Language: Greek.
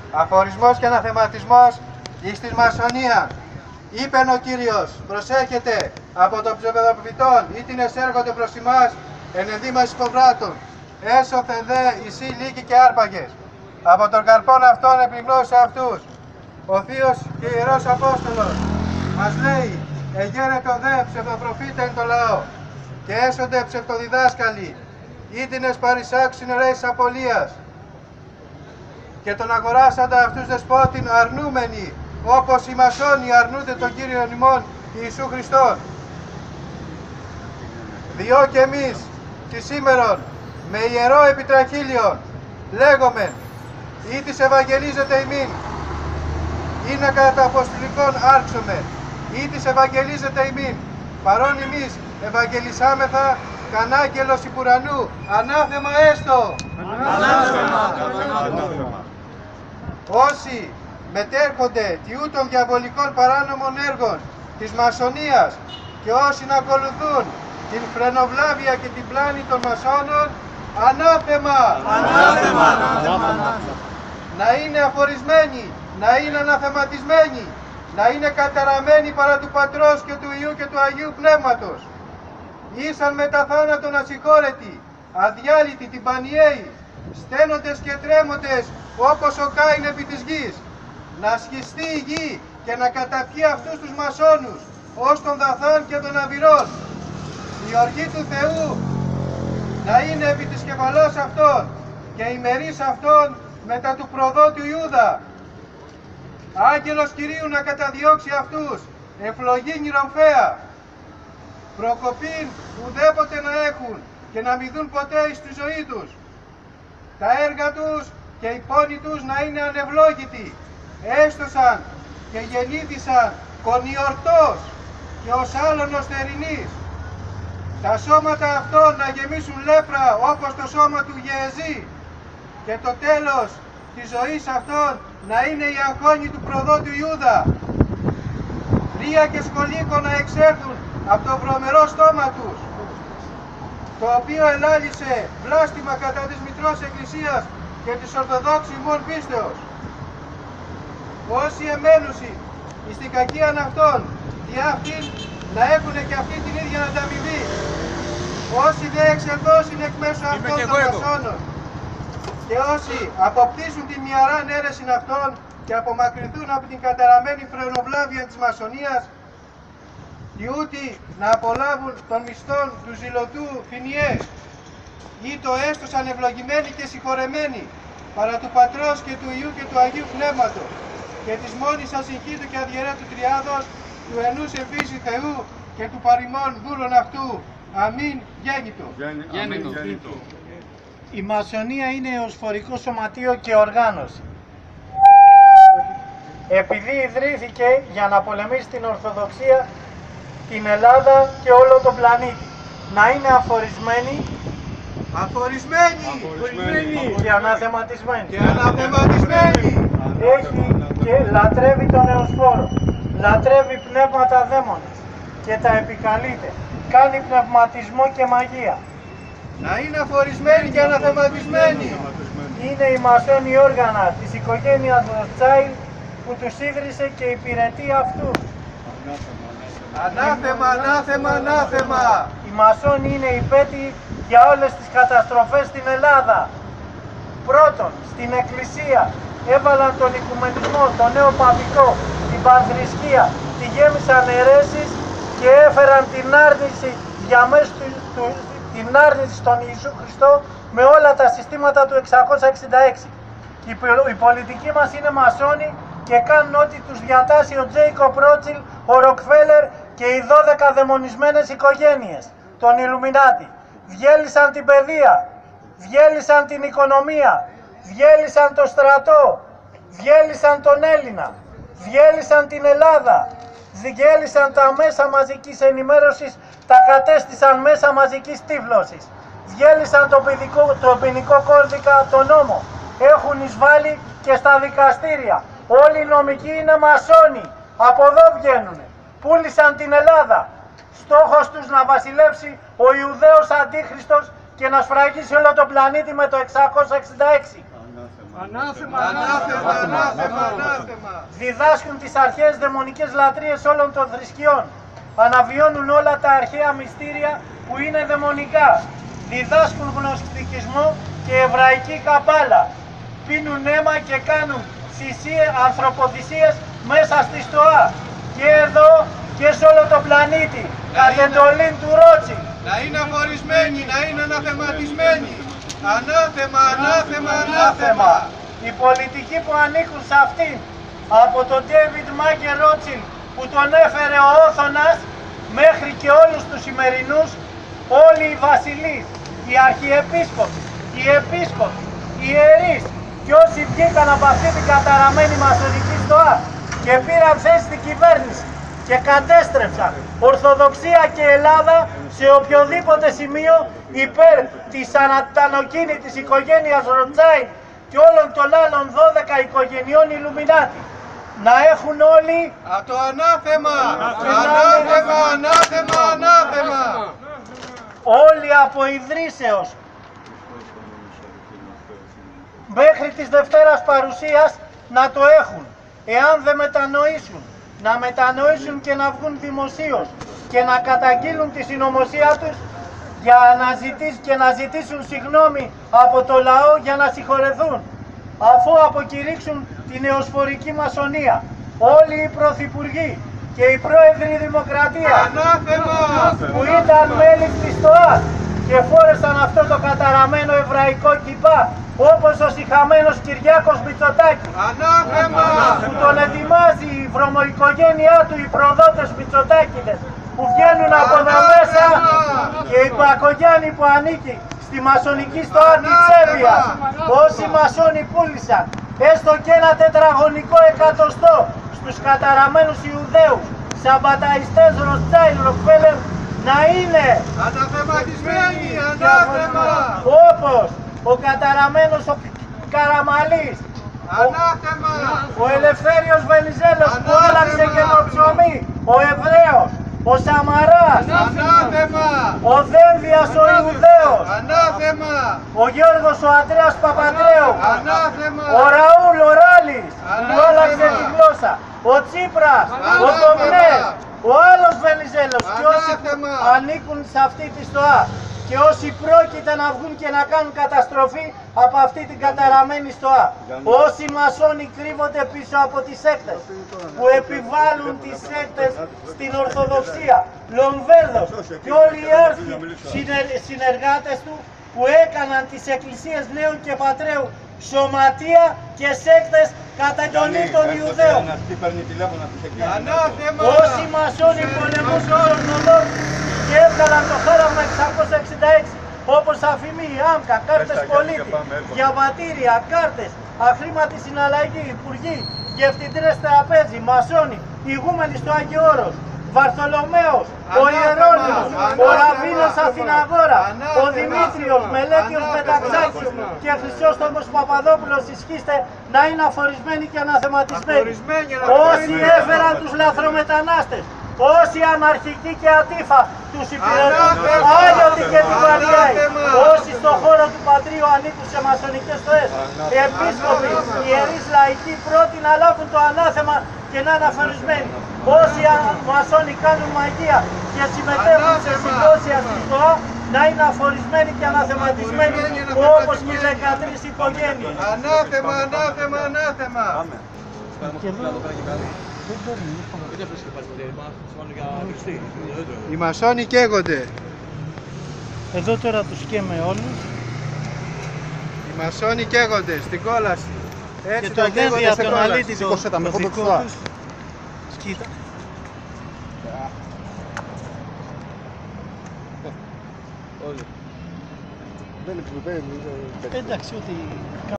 αφορισμός και αναθεματισμός εις της μασονία. Είπεν ο Κύριος, προσέχετε από το ψευδοπροφητών ή την εσέρχονται προς ημάς εν ενδύμας υποβράτων. Έσωθεν δε εισί λύκοι και άρπαγες. Από τον καρπόν αυτών επιγνώσε αυτούς. Ο Θείος και Ιερός Απόστολος μας λέει, εγέρετο δε ψευδοπροφήτε εν το λαό και έσονται ψευτοδιδάσκαλοι, ήτινες παρισάξιν ρέης απολίας και τον αγοράσαντα αυτούς δεσπότην αρνούμενοι, όπως οι μασόνοι αρνούνται τον Κύριον ημών Ιησού Χριστόν. Διό και εμείς τη σήμερον με ιερό επιτραχύλιον λέγομεν ή της ευαγγελίζεται ημίν ή να κατά αποστολικών άρξομεν ή της ευαγγελίζεται ημίν παρόν εμείς ευαγγελισάμεθα κανάγγελος υπουρανού ανάθεμα έστω. Όσοι μετέρχονται τιού των διαβολικών παράνομων έργων της μασονίας και όσοι να ακολουθούν την φρενοβλάβεια και την πλάνη των μασόνων, ανάθεμα! Να είναι αφορισμένοι, να είναι αναθεματισμένοι, να είναι καταραμένοι παρά του Πατρός και του Υιού και του Αγίου Πνεύματος. Ήσαν μετά θάνατον ασυγχώρετοι, αδιάλειτοι, τυμπανιαίοι, στένοντες και τρέμοντες όπως ο Κάιν επί της γης. Να σχιστεί η γη και να καταπιεί αυτούς τους μασόνους, ως των Δαθάν και των Αβυρών. Η οργή του Θεού να είναι επί της κεφαλός αυτών και η μερίς αυτών μετά του προδότου Ιούδα. Άγγελος Κυρίου να καταδιώξει αυτούς, ευλογήν ηρομφαία, προκοπήν ουδέποτε να έχουν και να μη δουν ποτέ εις τη ζωή τους. Τα έργα τους και οι πόνοι τους να είναι ανευλόγητοι, έστωσαν και γεννήθησαν κονιορτός και ως άλλον θερινής. Τα σώματα αυτών να γεμίσουν λέπρα όπως το σώμα του Γεεζή και το τέλος της ζωής αυτών να είναι η αγχώνη του προδότου Ιούδα. Ρία και σκολίκο να εξέρθουν από το βρωμερό στόμα τους, το οποίο ελάλησε βλάστημα κατά της Μητρός Εκκλησίας και της Ορθοδόξης ημών πίστεως. Όσοι εμένουσι εις την κακίαν αυτών, διά αυτήν να έχουν και αυτή την ίδια ανταμοιβή. Όσοι δε εξελθώσουν εκ μέσω αυτών των μασόνων και όσοι αποπτήσουν τη μυαράν αίρεσιν αυτών και απομακρυνθούν από την καταραμένη φρενοβλάβεια της μασονίας, διούτι να απολάβουν των μισθών του ζηλωτού Φινιές ή το έστωσαν ευλογημένοι και συγχωρεμένοι παρά του Πατρός και του Υιού και του Αγίου Πνεύματος και της μόνης ασυγχύτου και αδιαιρέτου Τριάδος, του ενούς επίσης Θεού και του παρημών δούλων αυτού. Αμήν γέννητο. Η μασονία είναι εωσφορικό σωματείο και οργάνωση. Επειδή ιδρύθηκε για να πολεμήσει την Ορθοδοξία, την Ελλάδα και όλο τον πλανήτη, να είναι αφορισμένη και αναθεματισμένη. Έχει και λατρεύει τον Εωσφόρο, λατρεύει πνεύματα δαίμονες και τα επικαλείται. Κάνει πνευματισμό και μαγεία. Να είναι αφορισμένοι και αναθεματισμένοι. Είναι η μασόνη όργανα της οικογένειας Ροτσάιλ που τους ίδρυσε και υπηρετεί αυτούς. Ανάθεμα. Οι μασόνοι είναι υπέτειοι για όλες τις καταστροφές στην Ελλάδα. Πρώτον, στην Εκκλησία έβαλαν τον οικουμενισμό, τον νέο παπικό, την πανθρησκεία, τη γέμισαν αιρέσεις και έφεραν την άρνηση την άρνηση στον Ιησού Χριστό με όλα τα συστήματα του 666. Η πολιτική μας είναι μασόνοι και κάνουν ό,τι τους διατάσσει ο Τζέικοπ Ρότσιλ, ο Ροκφέλερ και οι 12 δαιμονισμένες οικογένειες, τον Ιλουμινάτι. Διέλυσαν την παιδεία, διέλυσαν την οικονομία, διέλυσαν το στρατό, διέλυσαν τον Έλληνα, διέλυσαν την Ελλάδα, διέλυσαν τα μέσα μαζικής ενημέρωσης, τα κατέστησαν μέσα μαζικής τύφλωσης, διέλυσαν το ποινικό κώδικα, τον νόμο, έχουν εισβάλει και στα δικαστήρια. Όλοι οι νομικοί είναι μασόνοι, από εδώ βγαίνουνε, πούλησαν την Ελλάδα. Στόχος τους να βασιλεύσει ο Ιουδαίος Αντίχριστος και να σφραγίσει όλο τον πλανήτη με το 666. Ανάθεμα, ανάθεμα, ανάθεμα, ανάθεμα. Διδάσκουν τις αρχαίες δαιμονικές λατρείες όλων των θρησκειών. Αναβιώνουν όλα τα αρχαία μυστήρια που είναι δαιμονικά. Διδάσκουν γνωστικισμό και εβραϊκή καπάλα. Πίνουν αίμα και κάνουν ανθρωποθυσίες μέσα στη στοά. Και εδώ και σε όλο τον πλανήτη. Κατ' εντολή του Ρότσι. Να είναι αφορισμένοι, να είναι αναθεματισμένοι. Ανάθεμα, ανάθεμα, ανάθεμα. Οι πολιτικοί που ανήκουν σε αυτήν, από τον Ντέιβιντ Μάκερ Ρότσιλντ που τον έφερε ο Όθωνας, μέχρι και όλους τους σημερινούς, όλοι οι βασιλείς, οι αρχιεπίσκοποι, οι επίσκοποι, οι ιερείς και όσοι βγήκαν από αυτή την καταραμένη μασονική στοά και πήραν θέση στην κυβέρνηση και κατέστρεψαν Ορθοδοξία και Ελλάδα σε οποιοδήποτε σημείο υπέρ της ανατανοκίνητης οικογένειας Ροτσάιντ και όλων των άλλων 12 οικογενειών Ιλουμινάτι. Να έχουν όλοι το ανάθεμα, ανάθεμα, ανάθεμα, ανάθεμα. Όλοι από ιδρύσεως μέχρι της Δευτέρας Παρουσίας να το έχουν. Εάν δεν μετανοήσουν, να μετανοήσουν και να βγουν δημοσίως και να καταγγείλουν τη συνωμοσία τους και να ζητήσουν συγγνώμη από το λαό για να συγχωρεθούν, αφού αποκηρύξουν την νεοσφορική μασονία. Όλοι οι πρωθυπουργοί και οι πρόεδροι Δημοκρατίας που ήταν μέλη της ΣΤΟΑ και φόρεσαν αυτό το καταραμένο εβραϊκό κιπά, όπως ο σιχαμένος Κυριάκος Μητσοτάκης, που τον ετοιμάζει η βρωμοοικογένειά του, οι προδότες Μητσοτάκηδες, που βγαίνουν από εδώ μέσα, και η Πακογιάννη που ανήκει στη μασονική στοά της Σέρβιας. Όσοι μασόνοι πούλησαν έστω και ένα τετραγωνικό εκατοστό στους καταραμένους Ιουδαίους, σαμπαταϊστές Ροτσάιντ, Ροκφέλερ, να είναι αναθεματισμένοι, ανάθεμα. Όπως ο καταραμένος ο Καραμαλής, ανάθεμα. ο Ελευθέριος Βενιζέλος που άλλαξε και το ψωμί, ο Εβραίος, ο Σαμαράς, ανάθεμα. ο Δένδιας ο Ιουδαίος, ανάθεμα. ο Γιώργος ο Αντρέας Παπαντρέου, ανάθεμα. ο Ραούλ ο Ράλης που άλλαξε τη γλώσσα, ο Τσίπρας, ο Ντομνές, ο άλλος Βενιζέλος και όσοι ανήκουν σε αυτή τη στοά και όσοι πρόκειται να βγουν και να κάνουν καταστροφή από αυτή την καταραμένη στοά. Όσοι μασόνοι κρύβονται πίσω από τις σέκτες που επιβάλλουν τις σέκτες στην Ορθοδοξία, Λομβέρδος και όλοι οι άρθιοι συνεργάτες του που έκαναν τις εκκλησίες Νέου και Πατρέου σωματεία και σέκτες κατά εντολή των Ιουδαίων. Όσοι μασόνοι πολεμούσαν τον Ορθόδοξο και έβγαλαν το χάραμα 666, όπως αφημί, άμκα, κάρτες πολίτη, διαβατήρια, κάρτες, αχρήματη συναλλαγή, υπουργοί, διευθυντές τραπέζι, μασόνοι, ηγούμενοι στο Άγιο Όρος, Βαρθολομαίος, ο Ιερώνυμος, ο Ραβίνος Αθηναγόρα, ο Δημήτριος, Μελέτιος Μεταξάκης και Χρυσόστομος Παπαδόπουλος ισχύστε να είναι αφορισμένοι και αναθεματισμένοι. Όσοι έφεραν τους λαθρομετανάστες, όσοι αναρχικοί και ατύφα τους υπηρετούν, Άγιωτοι και την Βαριάη, όσοι στον χώρο του Πατρίου ανήκουν σε μασονικές στοές, επίσκοποι, ιερείς λαϊκοί πρώτοι να λάβουν το ανάθεμα και να είναι αφορισμένοι. Όσοι μασόνοι κάνουν μαγεία και συμμετέχουν σε συμπόσια στη στοά, να είναι αφορισμένοι και αναθεματισμένοι όπως και οι 13 οικογένειες. Ανάθεμα, ανάθεμα, ανάθεμα. Οι μασόνοι καίγονται. Εδώ τώρα τους καίμε όλους. Οι μασόνοι καίγονται στην κόλαση. Έτσι Και το δένδια τον αλήτη το δικό τους. Κοίτα. Εντάξει, ότι